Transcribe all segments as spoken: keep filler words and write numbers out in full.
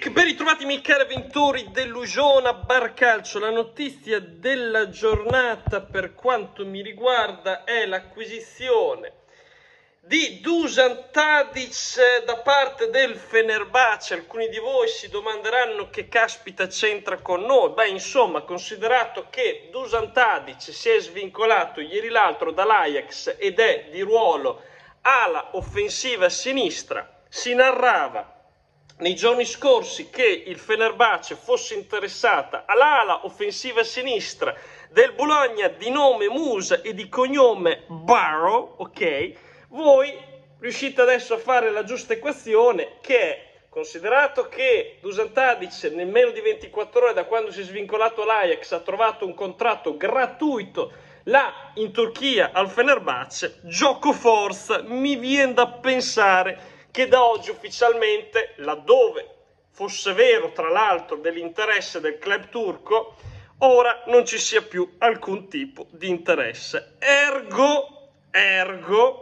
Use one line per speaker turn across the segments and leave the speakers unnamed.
Eccoci, ben ritrovati miei cari avventori dell'Ugiona Bar Calcio. La notizia della giornata per quanto mi riguarda è l'acquisizione di Dusan Tadic da parte del Fenerbahce. Alcuni di voi si domanderanno che caspita c'entra con noi. Beh, insomma, considerato che Dusan Tadic si è svincolato ieri l'altro dall'Ajax ed è di ruolo ala offensiva a sinistra, si narrava nei giorni scorsi che il Fenerbahce fosse interessata all'ala offensiva a sinistra del Bologna di nome Musa e di cognome Barrow, ok? Voi riuscite adesso a fare la giusta equazione, che è, considerato che Dusan Tadic nel meno di ventiquattro ore da quando si è svincolato l'Ajax ha trovato un contratto gratuito là in Turchia al Fenerbahce, gioco forza, mi viene da pensare che da oggi ufficialmente, laddove fosse vero tra l'altro dell'interesse del club turco, ora non ci sia più alcun tipo di interesse. Ergo, ergo,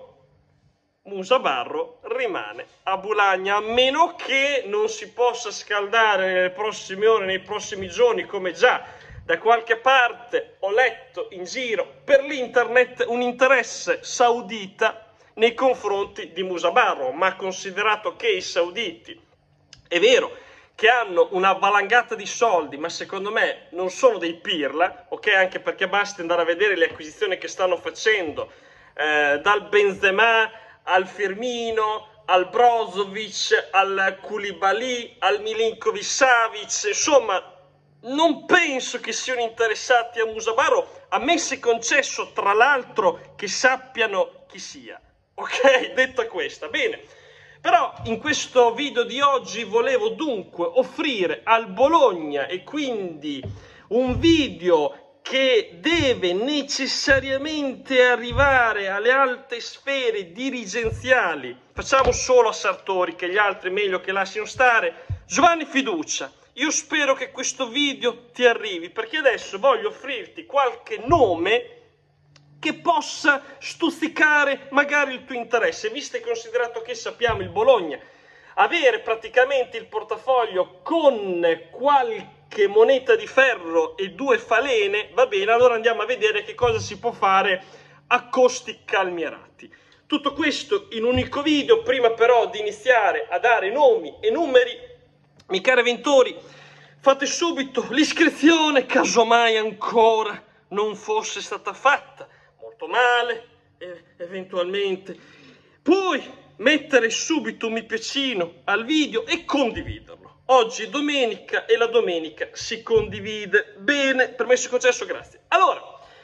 Musa Barrow rimane a Bulagna, a meno che non si possa scaldare nelle prossime ore, nei prossimi giorni, come già da qualche parte ho letto in giro per l'internet, un interesse saudita nei confronti di Musa Barrow. Ma considerato che i sauditi, è vero che hanno una valangata di soldi, ma secondo me non sono dei pirla, ok? Anche perché basta andare a vedere le acquisizioni che stanno facendo, eh, dal Benzema al Firmino, al Brozovic, al Koulibaly, al Milinkovic Savic, insomma non penso che siano interessati a Musa Barrow, ammesso e concesso tra l'altro che sappiano chi sia. Ok, detta questa, bene, però in questo video di oggi volevo dunque offrire al Bologna, e quindi un video che deve necessariamente arrivare alle alte sfere dirigenziali, facciamo solo a Sartori, che gli altri meglio che lasciano stare. Giovanni Fiducia, io spero che questo video ti arrivi, perché adesso voglio offrirti qualche nome che possa stuzzicare magari il tuo interesse, visto e considerato che sappiamo il Bologna avere praticamente il portafoglio con qualche moneta di ferro e due falene. Va bene, allora andiamo a vedere che cosa si può fare a costi calmierati. Tutto questo in un unico video. Prima però di iniziare a dare nomi e numeri, miei cari avventori, fate subito l'iscrizione, casomai ancora non fosse stata fatta. Molto male, eh, eventualmente. Poi mettere subito un mi piacino al video e condividerlo. Oggi è domenica e la domenica si condivide. Bene, permesso e concesso, grazie. Allora,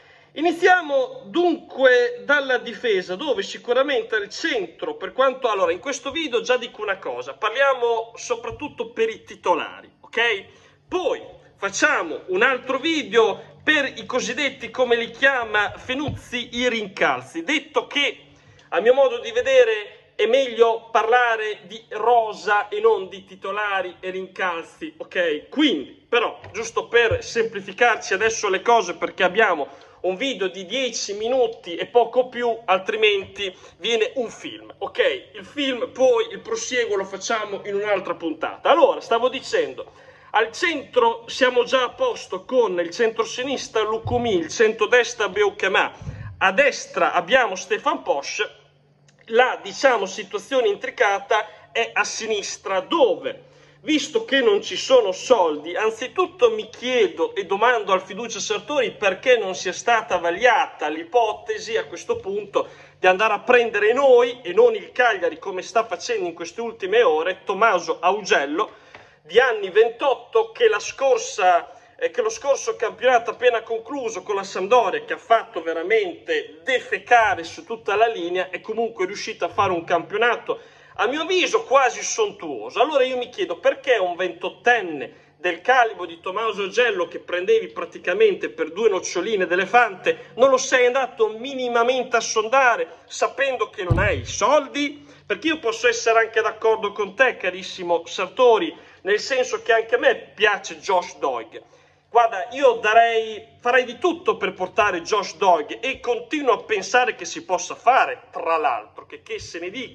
iniziamo dunque dalla difesa, dove sicuramente il centro, per quanto... Allora, in questo video già dico una cosa, parliamo soprattutto per i titolari, ok? Poi facciamo un altro video per i cosiddetti, come li chiama Fenuzzi, i rincalzi. Detto che, a mio modo di vedere, è meglio parlare di rosa e non di titolari e rincalzi, ok? Quindi, però, giusto per semplificarci adesso le cose, perché abbiamo un video di dieci minuti e poco più, altrimenti viene un film, ok? Il film, poi il prosieguo lo facciamo in un'altra puntata. Allora, stavo dicendo... Al centro siamo già a posto con il centro-sinistra Lukumi, il centro-destra Beukema, a destra abbiamo Stefan Posch. La, diciamo, situazione intricata è a sinistra, dove, visto che non ci sono soldi, anzitutto mi chiedo e domando al Fiducia Sartori perché non sia stata vagliata l'ipotesi a questo punto di andare a prendere noi e non il Cagliari, come sta facendo in queste ultime ore, Tommaso Augello, di anni ventotto, che, la scorsa, eh, che lo scorso campionato appena concluso con la Sampdoria, che ha fatto veramente defecare su tutta la linea, è comunque riuscito a fare un campionato a mio avviso quasi sontuoso. Allora io mi chiedo perché un ventottenne del calibro di Tommaso Augello, che prendevi praticamente per due noccioline d'elefante, non lo sei andato minimamente a sondare, sapendo che non hai i soldi? Perché io posso essere anche d'accordo con te, carissimo Sartori, nel senso che anche a me piace Josh Doig. Guarda, io darei, farei di tutto per portare Josh Doig, e continuo a pensare che si possa fare, tra l'altro, che, che se ne dica,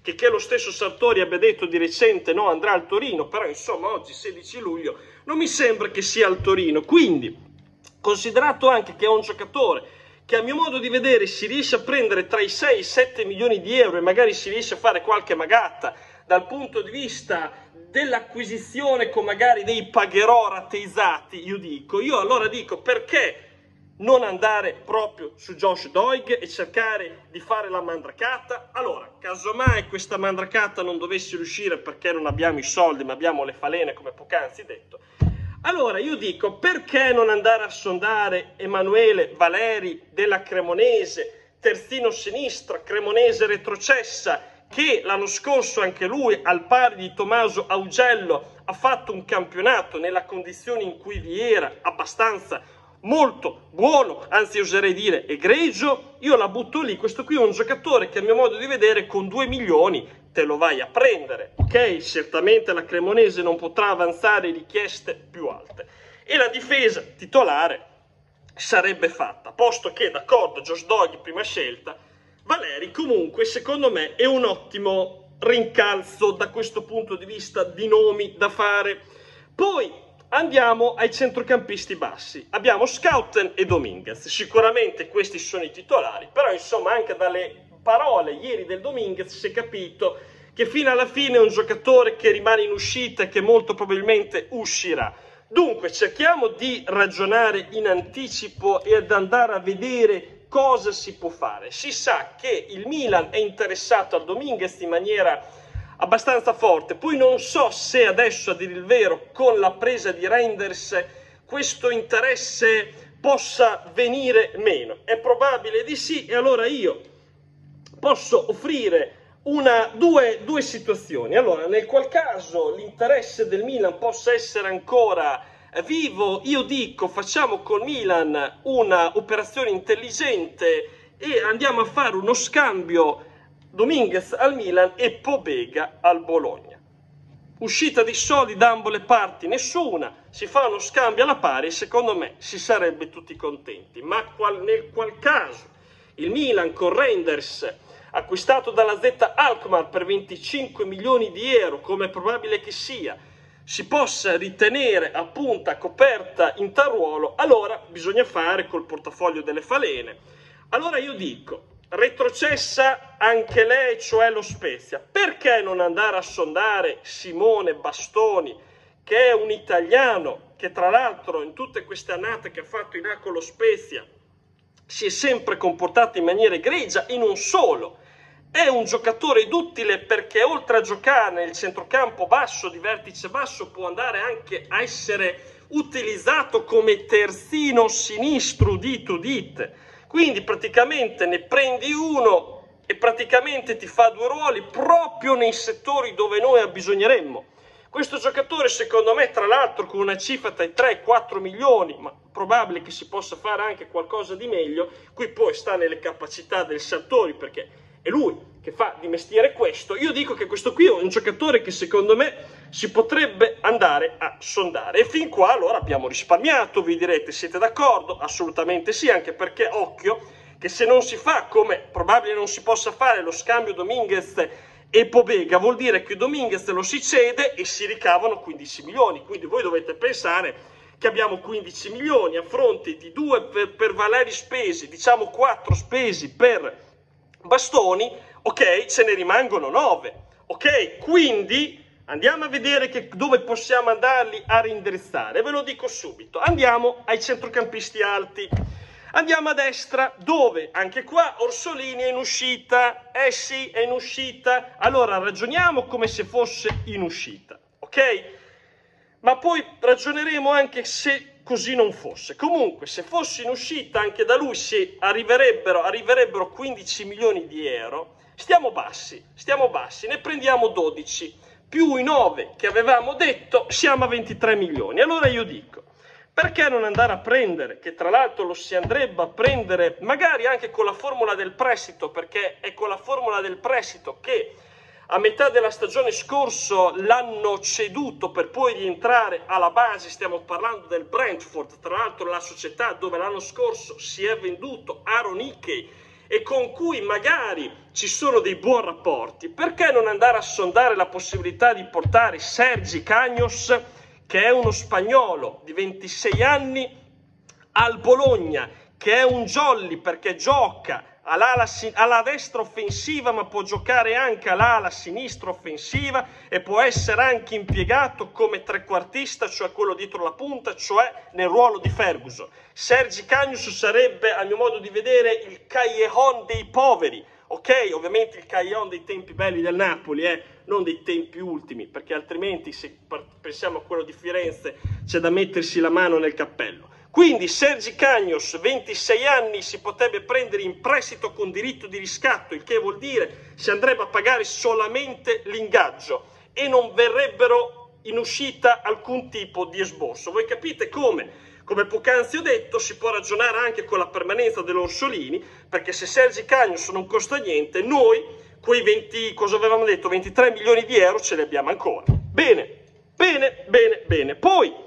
che, che lo stesso Sartori abbia detto di recente no, andrà al Torino, però insomma oggi sedici luglio non mi sembra che sia al Torino. Quindi, considerato anche che è un giocatore che a mio modo di vedere si riesce a prendere tra i sei e i sette milioni di euro e magari si riesce a fare qualche magata dal punto di vista dell'acquisizione con magari dei pagherò rateizzati, io dico, io allora dico perché non andare proprio su Josh Doig e cercare di fare la mandracata? Allora, casomai questa mandracata non dovesse riuscire perché non abbiamo i soldi ma abbiamo le falene come poc'anzi detto, allora io dico perché non andare a sondare Emanuele Valeri della Cremonese, terzino sinistra, Cremonese retrocessa, che l'anno scorso anche lui, al pari di Tommaso Augello, ha fatto un campionato nella condizione in cui vi era abbastanza molto buono, anzi oserei dire egregio. Io la butto lì. Questo qui è un giocatore che a mio modo di vedere con due milioni te lo vai a prendere, ok? Certamente la Cremonese non potrà avanzare richieste più alte e la difesa titolare sarebbe fatta, posto che d'accordo Josh Doig prima scelta, Valeri comunque secondo me è un ottimo rincalzo da questo punto di vista di nomi da fare. Poi andiamo ai centrocampisti bassi, abbiamo Schouten e Dominguez, sicuramente questi sono i titolari, però insomma anche dalle parole ieri del Dominguez si è capito che fino alla fine è un giocatore che rimane in uscita e che molto probabilmente uscirà. Dunque cerchiamo di ragionare in anticipo e ad andare a vedere cosa si può fare. Si sa che il Milan è interessato al Dominguez in maniera abbastanza forte, poi non so se adesso a dire il vero con la presa di Reinders questo interesse possa venire meno, è probabile di sì e allora io posso offrire una, due, due situazioni. Allora, nel qual caso l'interesse del Milan possa essere ancora vivo, io dico facciamo col Milan una operazione intelligente e andiamo a fare uno scambio Dominguez al Milan e Pobega al Bologna. Uscita di soldi da ambo le parti nessuna, si fa uno scambio alla pari e secondo me si sarebbe tutti contenti. Ma qual, nel qual caso il Milan con Reinders acquistato dalla Z Alkmaar per venticinque milioni di euro, come è probabile che sia, si possa ritenere a punta coperta in tal ruolo, allora bisogna fare col portafoglio delle falene. Allora io dico, retrocessa anche lei, cioè lo Spezia, perché non andare a sondare Simone Bastoni, che è un italiano che tra l'altro in tutte queste annate che ha fatto in A con lo Spezia si è sempre comportato in maniera egregia e non solo. È un giocatore duttile perché oltre a giocare nel centrocampo basso, di vertice basso, può andare anche a essere utilizzato come terzino sinistro, udite udite. Quindi praticamente ne prendi uno e praticamente ti fa due ruoli proprio nei settori dove noi abbisogneremmo. Questo giocatore secondo me tra l'altro con una cifra tra i tre e i quattro milioni, ma probabile che si possa fare anche qualcosa di meglio, qui poi sta nelle capacità del Sartori perché è lui che fa di mestiere questo. Io dico che questo qui è un giocatore che secondo me si potrebbe andare a sondare e fin qua allora abbiamo risparmiato. Vi direte, siete d'accordo? Assolutamente sì, anche perché occhio che se non si fa, come probabile non si possa fare, lo scambio Dominguez e Pobega, vuol dire che Dominguez lo si cede e si ricavano quindici milioni, quindi voi dovete pensare che abbiamo quindici milioni a fronte di due per, per Valeri spesi, diciamo quattro spesi per Bastoni, ok, ce ne rimangono nove, ok? Quindi andiamo a vedere che, dove possiamo andarli a reindirizzare. Ve lo dico subito, andiamo ai centrocampisti alti. Andiamo a destra, dove anche qua Orsolini è in uscita, eh sì, è in uscita, allora ragioniamo come se fosse in uscita, ok? Ma poi ragioneremo anche se così non fosse. Comunque, se fosse in uscita, anche da lui si arriverebbero, arriverebbero quindici milioni di euro. Stiamo bassi, stiamo bassi, ne prendiamo dodici, più i nove che avevamo detto, siamo a ventitré milioni. Allora io dico, perché non andare a prendere, che tra l'altro lo si andrebbe a prendere magari anche con la formula del prestito, perché è con la formula del prestito che a metà della stagione scorso l'hanno ceduto per poi rientrare alla base. Stiamo parlando del Brentford, tra l'altro la società dove l'anno scorso si è venduto Aaron Hickey e con cui magari ci sono dei buoni rapporti, perché non andare a sondare la possibilità di portare Sergi Caños, che è uno spagnolo di ventisei anni, al Bologna, che è un jolly perché gioca all'ala, alla destra offensiva, ma può giocare anche all'ala sinistra offensiva e può essere anche impiegato come trequartista, cioè quello dietro la punta, cioè nel ruolo di Ferguson. Sergi Caños sarebbe, a mio modo di vedere, il Callejon dei poveri, ok? Ovviamente il Callejon dei tempi belli del Napoli, eh? Non dei tempi ultimi, perché altrimenti se pensiamo a quello di Firenze c'è da mettersi la mano nel cappello. Quindi Sergi Caños, ventisei anni, si potrebbe prendere in prestito con diritto di riscatto, il che vuol dire si andrebbe a pagare solamente l'ingaggio e non verrebbero in uscita alcun tipo di esborso. Voi capite come? Come poc'anzi ho detto, si può ragionare anche con la permanenza dell'Orsolini, perché se Sergi Caños non costa niente, noi quei venti, cosa avevamo detto, ventitré milioni di euro ce li abbiamo ancora. Bene, bene, bene, bene. Poi...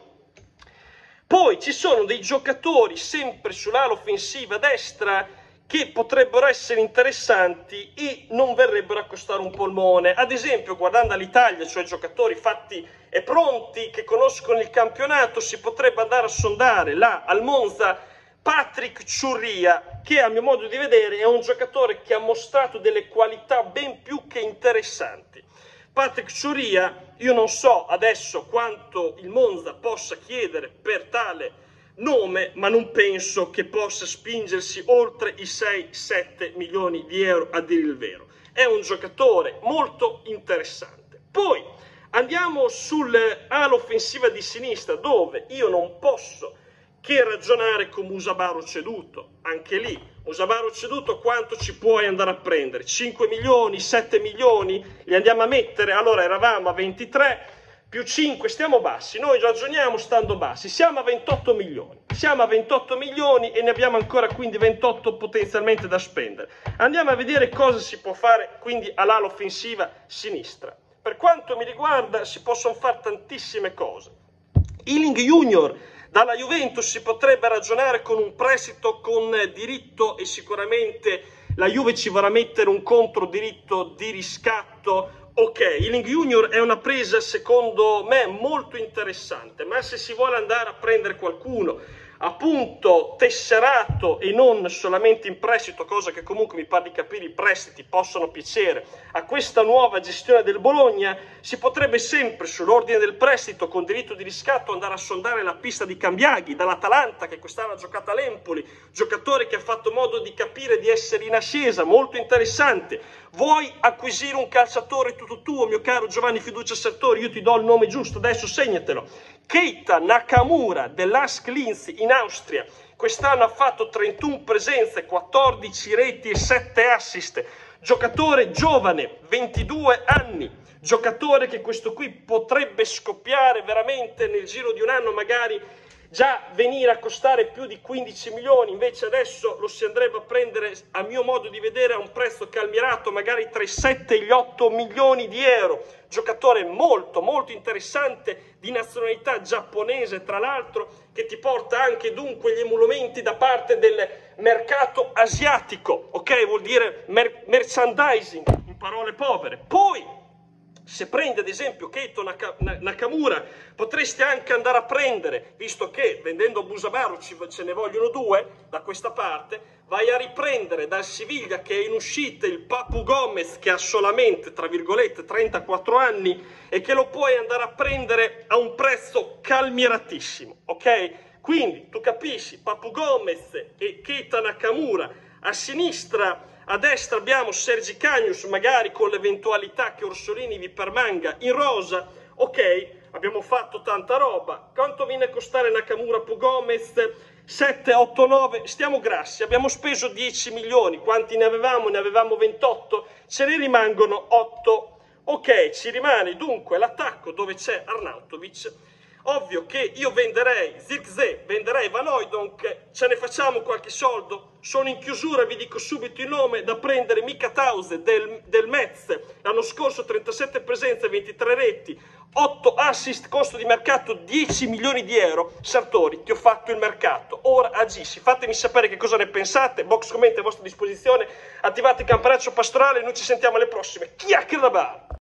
Poi ci sono dei giocatori sempre sull'ala offensiva destra che potrebbero essere interessanti e non verrebbero a costare un polmone. Ad esempio, guardando all'Italia, cioè giocatori fatti e pronti che conoscono il campionato, si potrebbe andare a sondare là al Monza Patrick Ciurria, che a mio modo di vedere è un giocatore che ha mostrato delle qualità ben più che interessanti. Patrick Ciurria, io non so adesso quanto il Monza possa chiedere per tale nome, ma non penso che possa spingersi oltre i sei sette milioni di euro, a dire il vero. È un giocatore molto interessante. Poi andiamo sull'ala offensiva di sinistra, dove io non posso che ragionare con Musabaro ceduto. Anche lì, Musabaro ceduto quanto ci puoi andare a prendere? cinque milioni, sette milioni? Li andiamo a mettere? Allora eravamo a ventitré, più cinque, stiamo bassi. Noi ragioniamo stando bassi, siamo a ventotto milioni. Siamo a ventotto milioni e ne abbiamo ancora quindi ventotto potenzialmente da spendere. Andiamo a vedere cosa si può fare quindi all'ala offensiva sinistra. Per quanto mi riguarda si possono fare tantissime cose. Ealing Junior dalla Juventus si potrebbe ragionare con un prestito con diritto e sicuramente la Juve ci vorrà mettere un controdiritto di riscatto. Ok, Ealing Junior è una presa secondo me molto interessante, ma se si vuole andare a prendere qualcuno appunto tesserato e non solamente in prestito, cosa che comunque mi pare di capire i prestiti possono piacere a questa nuova gestione del Bologna, si potrebbe sempre sull'ordine del prestito con diritto di riscatto andare a sondare la pista di Cambiaghi dall'Atalanta, che quest'anno ha giocato a l'Empoli, giocatore che ha fatto modo di capire di essere in ascesa, molto interessante. Vuoi acquisire un calciatore tutto tuo, mio caro Giovanni Fiducia Sartori? Io ti do il nome giusto, adesso segnatelo. Keita Nakamura dell'Ask Linz in Austria, quest'anno ha fatto trentuno presenze, quattordici reti e sette assist, giocatore giovane, ventidue anni, giocatore che questo qui potrebbe scoppiare veramente nel giro di un anno, magari già venire a costare più di quindici milioni, invece adesso lo si andrebbe a prendere, a mio modo di vedere, a un prezzo calmierato, magari tra i sette e gli otto milioni di euro. Giocatore molto molto interessante, di nazionalità giapponese tra l'altro, che ti porta anche dunque gli emolumenti da parte del mercato asiatico, ok? Vuol dire mer merchandising, in parole povere. Poi se prendi ad esempio Keita Nakamura, potresti anche andare a prendere, visto che vendendo Busabaru ce ne vogliono due da questa parte, vai a riprendere dal Siviglia, che è in uscita, il Papu Gomez, che ha solamente, tra virgolette, trentaquattro anni e che lo puoi andare a prendere a un prezzo calmieratissimo, ok? Quindi tu capisci, Papu Gomez e Keita Nakamura a sinistra. A destra abbiamo Sergi Caños, magari con l'eventualità che Orsolini vi permanga in rosa. Ok, abbiamo fatto tanta roba. Quanto viene a costare Nakamura, Papu Gomez? sette, otto, nove, stiamo grassi. Abbiamo speso dieci milioni. Quanti ne avevamo? Ne avevamo ventotto. Ce ne rimangono otto. Ok, ci rimane dunque l'attacco dove c'è Arnautovic. Ovvio che io venderei Zirkzee, venderei Van Hooijdonk, ce ne facciamo qualche soldo. Sono in chiusura, vi dico subito il nome, da prendere Mika Tause del, del Metz, l'anno scorso trentasette presenze, ventitré reti, otto assist, costo di mercato dieci milioni di euro. Sartori, ti ho fatto il mercato, ora agisci, fatemi sapere che cosa ne pensate, box commenti a vostra disposizione, attivate il campanaccio pastorale, noi ci sentiamo alle prossime chiacchiere da bar.